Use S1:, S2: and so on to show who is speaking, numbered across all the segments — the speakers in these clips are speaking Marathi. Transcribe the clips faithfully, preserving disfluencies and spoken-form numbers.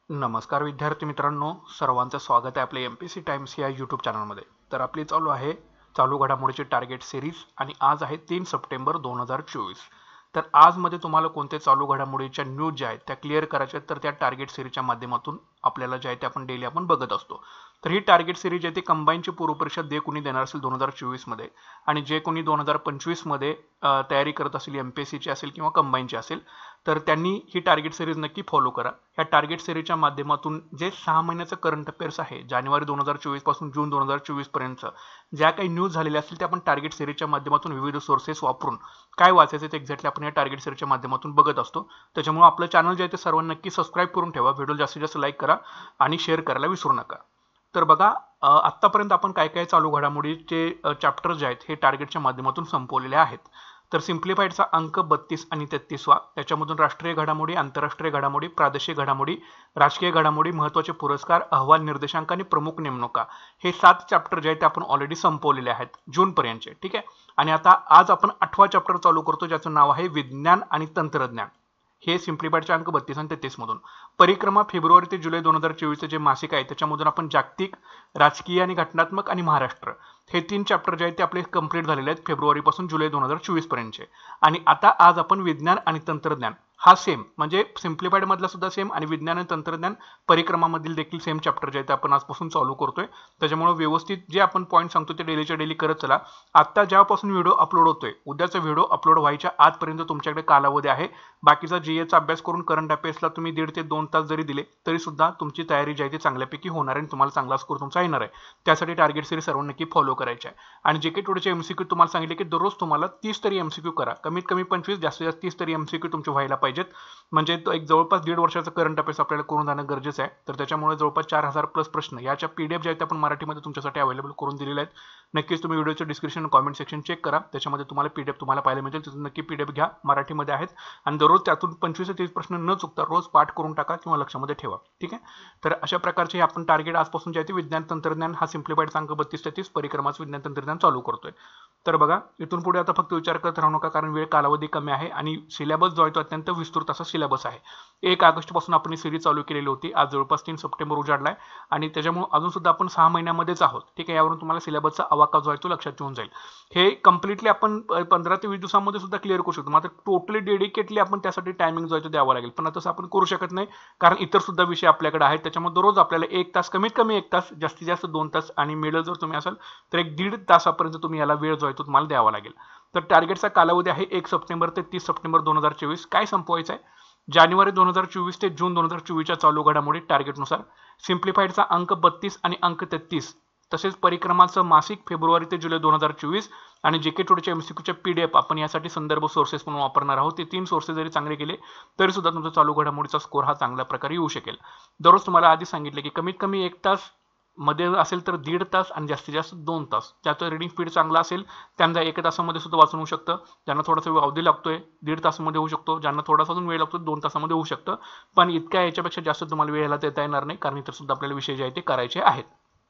S1: नमस्कार विद्यार्थी मित्रांनो, सर्वांचं स्वागत आहे आपल्या M P S C times या यूट्यूब चॅनलमध्ये. तर आपली चालू आहे चालू घडामोडीची टार्गेट सिरीज आणि आज आहे तीन सप्टेंबर दोन हजार चोवीस. तर आज मध्ये तुम्हाला कोणते चालू घडामोडीच्या न्यूज ज्या आहेत त्या क्लिअर करायच्या आहेत, तर त्या टार्गेट सिरीजच्या माध्यमातून आपल्याला जे आहे ते आपण डेली आपण बघत असतो. तर ही टार्गेट सिरीज आहे ती कंबाईनची पूर्वपरीक्षा जे कोणी देणार असेल दोन हजार चोवीस मध्ये आणि जे कोणी दोन हजार पंचवीस मध्ये तयारी करत असेल, एम पी एस सीची असेल किंवा कंबाईनची असेल, तर त्यांनी ही टार्गेट सिरीज नक्की फॉलो करा. ह्या टार्गेट सिरीजच्या माध्यमातून जे सहा महिन्याचं करंट अफेअर्स आहे, जानेवारी दोन हजार चोवीस पासून जून दोन हजार चोवीस पर्यंत ज्या काही न्यूज झालेल्या असतील त्या आपण टार्गेट सिरीजच्या माध्यमातून विविध सोर्सेस वापरून काय वाचायचं ते एक्झॅक्टली आपण या टार्गेट सिरीजच्या माध्यमातून बघत असतो. त्याच्यामुळे आपलं चॅनल जे आहे ते सर्वांना नक्की सबस्क्राईब करून ठेवा, व्हिडिओ जास्तीत जास्त लाईक करा आणि शेअर करायला विसरू नका. तर बघा, आत्तापर्यंत आपण काय काय चालू घडामोडीचे चॅप्टर जे आहेत हे टार्गेटच्या माध्यमातून संपवलेले आहेत. तर सिम्प्लिफाईडचा अंक बत्तीस आणि तेहतीसवा, त्याच्यामधून राष्ट्रीय घडामोडी, आंतरराष्ट्रीय घडामोडी, प्रादेशिक घडामोडी, राजकीय घडामोडी, महत्त्वाचे पुरस्कार, अहवाल, निर्देशांक आणि प्रमुख नेमणुका, हे सात चॅप्टर जे आहेत ते आपण ऑलरेडी संपवलेले आहेत जूनपर्यंतचे. ठीक आहे. आणि आता आज आपण आठवा चॅप्टर चालू करतो, ज्याचं नाव आहे विज्ञान आणि तंत्रज्ञान. हे सिम्प्लिफाईडचे अंक बत्तीस आणि तेहतीस मधून. परिक्रमा फेब्रुवारी ते जुलै दोन हजार चोवीसचे जे मासिक आहे त्याच्यामधून आपण जागतिक, राजकीय आणि घटनात्मक आणि महाराष्ट्र हे तीन चॅप्टर जे आहेत ते आपले कंप्लीट झालेले आहेत फेब्रुवारी पासून जुलै दोन हजार चोवीस पर्यंतचे. आणि आता आज आपण विज्ञान आणि तंत्रज्ञान हा सेम म्हणजे सिम्प्लिफाईड मधला सुद्धा सेम आणि विज्ञान आणि तंत्रज्ञान परिक्रमामधील देखील सेम चॅप्टर जे आहेत आपण आजपासून चालू करतोय. त्याच्यामुळे व्यवस्थित जे आपण पॉईंट सांगतो ते डेलीच्या डेली करत चला. आता जेव्हापासून व्हिडिओ अपलोड होतोय, उद्याचा व्हिडिओ अपलोड व्हायच्या आजपर्यंत तुमच्याकडे कालावधी आहे. बाकीचा जीएचा अभ्यास करून करंट अफेअर्सला तुम्ही दीड ते दोन तास जरी दिले तरी सुद्धा तुमची तयारी जी आहे ती चांगल्यापैकी होणार आहे, तुम्हाला चांगला स्कोर तुमचा येणार आहे. त्यासाठी टार्गेट सिरीज सर्वांना नक्की फॉलो करायचे आहे. आणि जे काही थोडेसे एमसीक्यू तुम्हाला सांगितले की दररोज तुम्हाला तीस तरी एमसीक्यू करा, कमीत कमी पंचवीस, जास्तीत जास्त तीस तरी एमसीक्यू तुमचे व्हायला पाहिजेत. म्हणजे तो एक जवळपास दीड वर्षाचा करंट अफेअर्स आपल्याला करून जाणं गरजेचं आहे. तर त्याच्यामुळे जवळपास चार हजार प्लस प्रश्न याच्या पीडीएफ जे आहेत आपण मराठीमध्ये तुमच्यासाठी अवेलेबल करून दिलेले आहेत. नक्कीच तुम्ही व्हिडिओचं डिस्क्रिप्शन कॉमेंट सेक्शन चेक करा, त्याच्यामध्ये तुम्हाला पीडीएफ तुम्हाला पाहायला मिळतील. तिथून नक्की पीडीएफ घ्या, मराठीमध्ये आहेत. आणि दररोज त्यातून पंचवीस ते तीस प्रश्न न चुकता रोज पाठ करून टाका किंवा लक्षामध्ये ठेवा. ठीक आहे. तर अशा प्रकारचे आपण टार्गेट आजपासून जे आहे ते विज्ञान तंत्रज्ञान हा सिम्प्लिफाईड अंक बत्तीस तेहतीस परिक्रमाचं विज्ञान तंत्रज्ञान चालू करतोय. तर बघा, इथून पुढे आता फक्त विचार करत राहू नका, कारण वेळ कालावधी कमी आहे आणि सिलेबस जो आहे तो अत्यंत विस्तृत असा सिलेबस आहे. एक ऑगस्ट पासून आपण ही सिरीज चालू केलेली होती, आज जवळपास तीन सप्टेंबर उजाडलाय आणि त्याच्यामुळे अजून सुद्धा आपण सहा महिन्यामध्येच आहोत. ठीक आहे. यावरून तुम्हाला सिलेबसचा आवाका जो आहे तो लक्षात येऊन जाईल. हे कम्प्लिटली आपण पंधरा ते वीस दिवसांमध्ये सुद्धा क्लिअर करू शकतो, मात्र टोटली डेडिकेटली आपण त्यासाठी टायमिंग जो आहे तो द्यावा लागेल. पण तसं आपण करू शकत नाही, कारण इतर सुद्धा विषय आपल्याकडे आहेत. त्याच्यामुळे दररोज आपल्याला एक तास, कमीत कमी एक तास, जास्तीत जास्त दोन तास आणि मिडल जर तुम्ही असाल तर एक दीड तासापर्यंत तुम्ही याला वेळ जो आहे तो तुम्हाला द्यावा लागेल. तर टार्गेटचा कालावधी आहे एक सप्टेंबर ते तीस सप्टेंबर दोन हजार चोवीस. काय संपवायचं आहे? जानेवारी दोन हजार चोवीस ते जून दोन हजार चोवीसच्या चालू घडामोडी टार्गेटनुसार सिम्प्लिफाईडचा अंक बत्तीस आणि अंक तेहतीस, तसेच परिक्रमाचं मासिक फेब्रुवारी ते जुलै दोन हजार चोवीस आणि जे के टोडीच्या एमसीक्यूच्या पीडीएफ आपण यासाठी संदर्भ सोर्सेस म्हणून वापरणार आहोत. ते तीन सोर्सेस जरी चांगले केले तरी सुद्धा तुमचा चालू घडामोडीचा स्कोर हा चांगल्या प्रकारे येऊ शकेल. दररोज तुम्हाला आधी सांगितले की कमीत कमी एक तास मध्ये असेल तर दीड तास आणि जास्तीत जास्त दोन तास. त्याचं रिडिंग स्पीड चांगला असेल त्यांना एक तासामध्ये सुद्धा वाचून होऊ शकतं. ज्यांना थोडासा वेळ अवधी लागतोय दीड तासामध्ये होऊ शकतो, ज्यांना थोडासा अजून वेळ लागतो दोन तासामध्ये होऊ शकतं. पण इतक्या याच्यापेक्षा जास्त तुम्हाला वेळ याला देता येणार नाही, कारण इतर सुद्धा आपल्याला विषय जे आहे ते करायचे आहेत.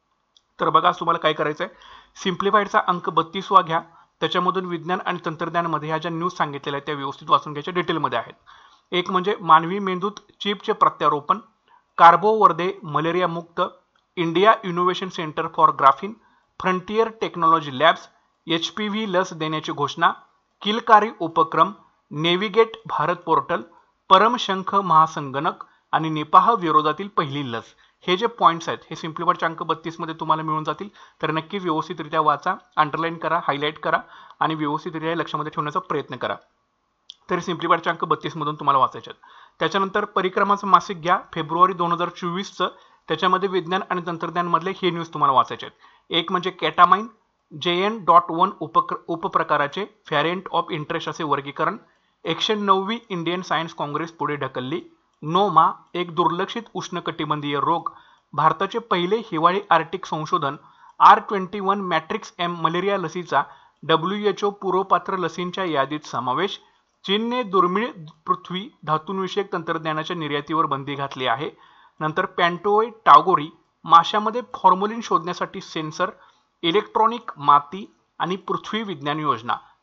S1: तर बघा, आज तुम्हाला काय करायचं आहे, सिम्प्लिफाईडचा अंक बत्तीसवा घ्या, त्याच्यामधून विज्ञान आणि तंत्रज्ञानमध्ये ह्या ज्या न्यूज सांगितलेल्या आहेत त्या व्यवस्थित वाचून घ्यायच्या, डिटेलमध्ये आहेत. एक म्हणजे मानवी मेंदूत चिपचे प्रत्यारोपण, कार्बो वर्धे मलेरिया मुक्त, India innovation centre for graphene, frontier technology labs, H P V लस देण्याची घोषणा, किलकारी उपक्रम, नेव्हिगेट भारत पोर्टल, परमशंख महासंगणक आणि निपाह विरोधातील पहिली लस. हे जे पॉईंट्स आहेत हे सिम्प्लिफाईडच्या अंक बत्तीस मध्ये तुम्हाला मिळून जातील. तर नक्की व्यवस्थितरित्या वाचा, अंडरलाईन करा, हायलाईट करा आणि व्यवस्थितरित्या लक्षामध्ये ठेवण्याचा प्रयत्न करा. तरी सिम्प्लिफाईडच्या अंक बत्तीस मधून तुम्हाला वाचायचे आहेत. त्याच्यानंतर परिक्रमाचं मासिक घ्या फेब्रुवारी दोन हजार चोवीसचं, त्याच्यामध्ये विज्ञान आणि तंत्रज्ञानमधले हे न्यूज तुम्हाला वाचायचे आहेत. एक म्हणजे कॅटामाइन जे एन डॉट वन उपक्र उपप्रकाराचे व्हॅरियंट ऑफ इंटरेस्ट असे वर्गीकरण, एकशे नववी इंडियन सायन्स काँग्रेस पुढे ढकलली, नोमा एक दुर्लक्षित उष्णकटिबंधीय रोग, भारताचे पहिले हिवाळी आर्टिक संशोधन, R twenty one matrix M malaria लसीचा डब्ल्यू एच ओ पूर्वपात्र लसींच्या यादीत समावेश, चीनने दुर्मिळ पृथ्वी धातूंविषयक तंत्रज्ञानाच्या निर्यातीवर बंदी घातली आहे. नंतर पॅन्टोय टागोरी माशामध्ये फॉर्म्युलिन शोधण्यासाठी सेन्सर, इलेक्ट्रॉनिक माती आणि पृथ्वी विज्ञान योजना.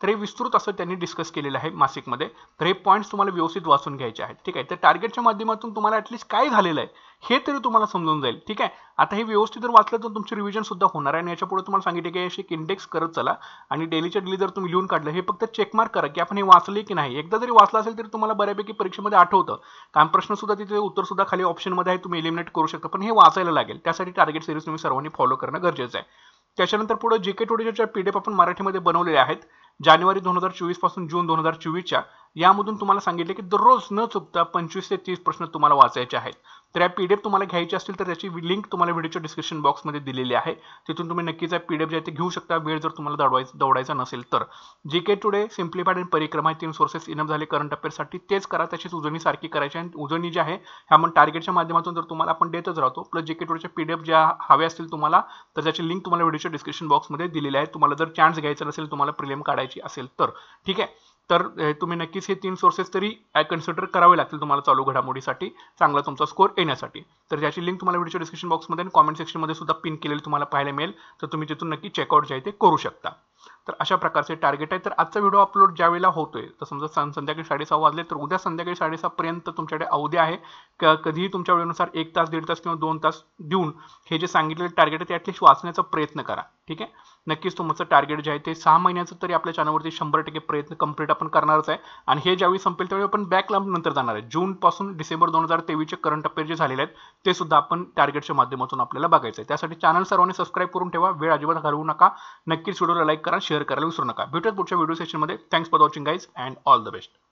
S1: तर हे विस्तृत असं त्यांनी डिस्कस केलेलं आहे मासिकमध्ये. तर हे पॉईंट्स तुम्हाला व्यवस्थित वाचून घ्यायचे आहेत. ठीक आहे, तर टार्गेटच्या माध्यमातून तुम्हाला ऍटलीस्ट काय झालेलं आहे हे तरी तुम्हाला समजून जाईल. ठीक आहे, आता हे व्यवस्थित जर वाचलं तर तुमची रिव्हिजन सुद्धा होणार आहे. आणि याच्या पुढे तुम्हाला सांगितले की अशी इंडेक्स करत चला आणि डेलीच्या डेली जर तुम्ही लिहून काढलं हे फक्त चेकमार्क करा की आपण हे वाचले की नाही. एकदा जरी वाचलं असेल तरी तुम्हाला बऱ्यापैकी परीक्षेमध्ये आठवतं. कारण प्रश्न सुद्धा तिथे उत्तर सुद्धा खाली ऑप्शनमध्ये आहे, तुम्ही एलिमिनेट करू शकता. पण हे वाचायला लागेल, त्यासाठी टार्गेट सिरीज तुम्ही सर्वांनी फॉलो करणं गरजेचं आहे. त्याच्यानंतर पुढे जीके टुडेच्या पीडीएफ आपण मराठीमध्ये बनवलेले आहेत. जानेवारी दोन हजार चोवीस पासून जून दोन हजार चोवीसच्या यामधून तुम्हाला सांगितले की दररोज न चुकता पंचवीस ते तीस प्रश्न तुम्हाला वाचायचे आहेत. तर या पीडीएफ तुम्हाला घ्यायची असतील तर त्याची लिंक तुम्हाला व्हिडिओच्या डिस्क्रिप्शन बॉक्समध्ये दिलेली आहे. तिथून तुम्ही नक्कीच पीडीएफ जे आहे ते घेऊ शकता, वेळ जर तुम्हाला दौडायचा दौडायचा नसेल तर. जीके टुडे, सिम्प्लिफाईड आणि परिक्रमा हे तीन सोर्सेस इनफ झाले करंट अफेअर्ससाठी. तेच करा, त्याचीच उजळणी सारखी करायची. आणि उजळणी जी आहे ह्या आपण टार्गेटच्या माध्यमातून जर तुम्हाला आपण देतच राहतो. प्लस जीके टुडेच्या पीडीएफ ज्या हव्या असतील तुम्हाला तर त्याची लिंक तुम्हाला व्हिडिओच्या डिस्क्रिप्शन बॉक्समध्ये दिलेली आहे. तुम्हाला जर चान्स घ्यायचा नसेल, तुम्हाला प्रिलिम काढायची असेल तर. ठीक आहे, तर तुम्ही नक्कीच हे तीन सोर्सेस तरी कन्सिडर करावे लागतील तुम्हाला चालू घडामोडीसाठी, चांगला तुमचा स्कोर येण्यासाठी. तर त्याची लिंक तुम्हाला व्हिडिओच्या डिस्क्रिप्शन बॉक्समध्ये आणि कॉमेंट सेक्शनमध्ये सुद्धा पिन केलेली तुम्हाला पाहायला मिळेल. तर तुम्ही तिथून नक्की चेकआउट जे आहे ते करू शकता. तर अशा प्रकारचे टार्गेट आहे. तर आजचा व्हिडिओ अपलोड ज्या वेळेला होतोय तर समजा संध्याकाळी साडेसहा वाजले तर उद्या संध्याकाळी साडेसहा पर्यंत तुमच्याकडे अवधी आहे. कधीही तुमच्या वेळेनुसार एक तास दीड तास किंवा दोन तास देऊन हे जे सांगितलेले टार्गेट आहे ते ॲटलिस्ट वाचण्याचा प्रयत्न करा. ठीक आहे, नक्कीच तुमचं टार्गेट जे आहे ते सहा महिन्याचं तरी आपल्या चॅनलवरती शंभर टक्के प्रयत्न कंप्लीट आपण करणारच आहे. आणि हे ज्यावेळी संपेल त्यावेळी आपण बॅक लांब नंतर जाणार आहे. जून पासून डिसेंबर दोन हजार तेवीसचे करंट अफेअर जे झालेले आहेत ते सुद्धा आपण टार्गेटच्या माध्यमातून आपल्याला बघायचं आहे. त्यासाठी चॅनल सर्वांनी सबस्क्राईब करून ठेवा, वेळ अजिबात घालवू नका. नक्कीच व्हिडिओला लाईक करा, शेअर करायला विसरू नका. भेटूयात पुढच्या व्हिडिओ सेशनमध्ये. Thanks for watching guys and all the best.